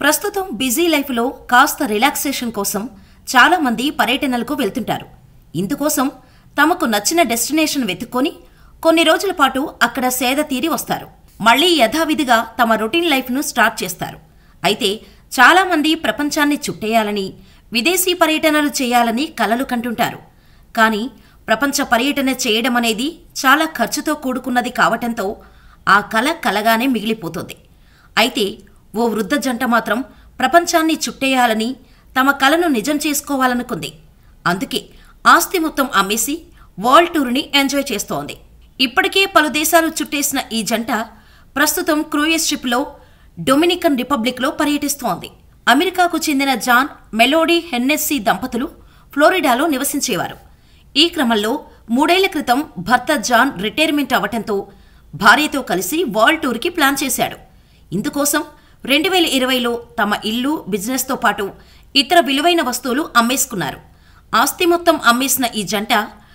ప్రస్తుతం బిజీ లైఫ్లో కాస్త రిలాక్సేషన్ కోసం చాలా మంది పర్యటనలకు వెళ్తుంటారు. ఇందుకోసం తమకు నచ్చిన డెస్టినేషన్ వెతుక్కొని కొన్ని రోజుల పాటు అక్కడ సేద తీరి వస్తారు. మళ్లీ యథావిధిగా తమ రొటీన్ లైఫ్ను స్టార్ట్ చేస్తారు. అయితే చాలా మంది ప్రపంచాన్ని చుట్టేయాలని, విదేశీ పర్యటనలు చేయాలని కలలు కంటుంటారు. కానీ ప్రపంచ పర్యటన చేయడం అనేది చాలా ఖర్చుతో కూడుకున్నది కావటంతో ఆ కల కలగానే మిగిలిపోతుంది. అయితే ఓ వృద్ధ జంట మాత్రం ప్రపంచాన్ని చుట్టేయాలని, తమ కలను నిజం చేసుకోవాలనుకుంది. అందుకే ఆస్తి మొత్తం అమ్మేసి వరల్డ్ టూర్ని ఎంజాయ్ చేస్తోంది. ఇప్పటికే పలు దేశాలు చుట్టేసిన ఈ జంట ప్రస్తుతం క్రూయిజ్ షిప్లో డొమినికన్ రిపబ్లిక్లో పర్యటిస్తోంది. అమెరికాకు చెందిన జాన్ మెలోడీ హెన్నెస్సీ దంపతులు ఫ్లోరిడాలో నివసించేవారు. ఈ క్రమంలో 3 ఏళ్ల క్రితం భర్త జాన్ రిటైర్మెంట్ అవ్వటంతో భార్యతో కలిసి వరల్డ్ టూర్కి ప్లాన్ చేశాడు. ఇందుకోసం 2020లో తమ ఇల్లు, బిజినెస్తో పాటు ఇతర విలువైన వస్తువులు అమ్మేసుకున్నారు. ఆస్తి మొత్తం అమ్మేసిన ఈ జంట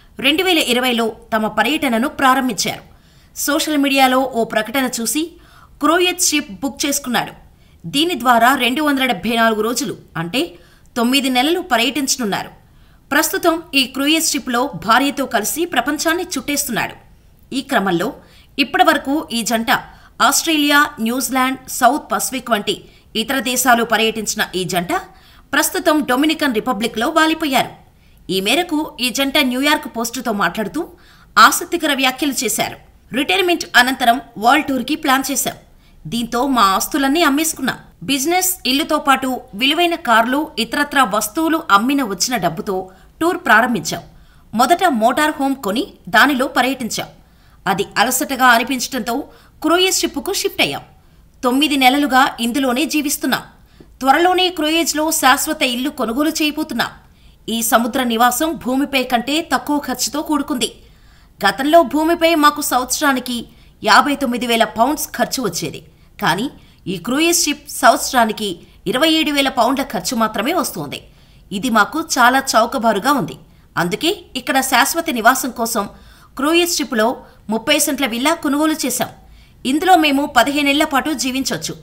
2020లో తమ పర్యటనను ప్రారంభించారు. సోషల్ మీడియాలో ఓ ప్రకటన చూసి క్రూయిజ్ షిప్ బుక్ చేసుకున్నాడు. దీని ద్వారా 274 రోజులు అంటే 9 నెలలు పర్యటించనున్నారు. ప్రస్తుతం ఈ క్రూయిజ్ షిప్లో భార్యతో కలిసి ప్రపంచాన్ని చుట్టేస్తున్నాడు. ఈ క్రమంలో ఇప్పటివరకు ఈ జంట ఆస్ట్రేలియా, న్యూజిలాండ్, సౌత్ పసిఫిక్ వంటి ఇతర దేశాలు పర్యటించిన ఈ జంట ప్రస్తుతం డొమినికన్ రిపబ్లిక్లో వాలిపోయారు. ఈ మేరకు ఈ జంట న్యూయార్క్ పోస్టుతో మాట్లాడుతూ ఆసక్తికర వ్యాఖ్యలు చేశారు. రిటైర్మెంట్ అనంతరం వరల్డ్ టూర్కి ప్లాన్ చేశాం. దీంతో మా ఆస్తులన్నీ అమ్మేసుకున్నాం. బిజినెస్, ఇల్లుతో పాటు విలువైన కార్లు, ఇతరత్రా వస్తువులు అమ్మిన వచ్చిన డబ్బుతో టూర్ ప్రారంభించాం. మొదట మోటార్ హోమ్ కొని దానిలో పర్యటించాం. అది అలసటగా అనిపించడంతో క్రూయిజ్ షిప్కు షిఫ్ట్ అయ్యాం. 9 నెలలుగా ఇందులోనే జీవిస్తున్నాం. త్వరలోనే క్రూయిజ్లో శాశ్వత ఇల్లు కొనుగోలు చేయబోతున్నాం. ఈ సముద్ర నివాసం భూమిపై కంటే తక్కువ ఖర్చుతో కూడుకుంది. గతంలో భూమిపై మాకు సంవత్సరానికి 59,000 పౌండ్స్ ఖర్చు వచ్చేది. కానీ ఈ క్రూయిజ్ షిప్ సంవత్సరానికి 27,000 పౌండ్ల ఖర్చు మాత్రమే వస్తోంది. ఇది మాకు చాలా చౌకబారుగా ఉంది. అందుకే ఇక్కడ శాశ్వత నివాసం కోసం క్రూయిజ్ షిప్లో 30 సెంట్ల విల్లా కొనుగోలు చేశాం. ఇందులో మేము 15 ఏళ్ల పాటు జీవించవచ్చు.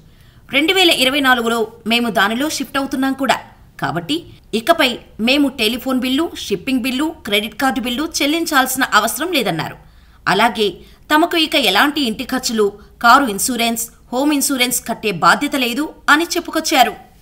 2024లో మేము దానిలో షిఫ్ట్ అవుతున్నాం కూడా. కాబట్టి ఇకపై మేము telephone bill, shipping bill, credit card bill చెల్లించాల్సిన అవసరం లేదన్నారు. అలాగే తమకు ఇక ఎలాంటి ఇంటి ఖర్చులు, కారు ఇన్సూరెన్స్, హోమ్ ఇన్సూరెన్స్ కట్టే బాధ్యత లేదు అని చెప్పుకొచ్చారు.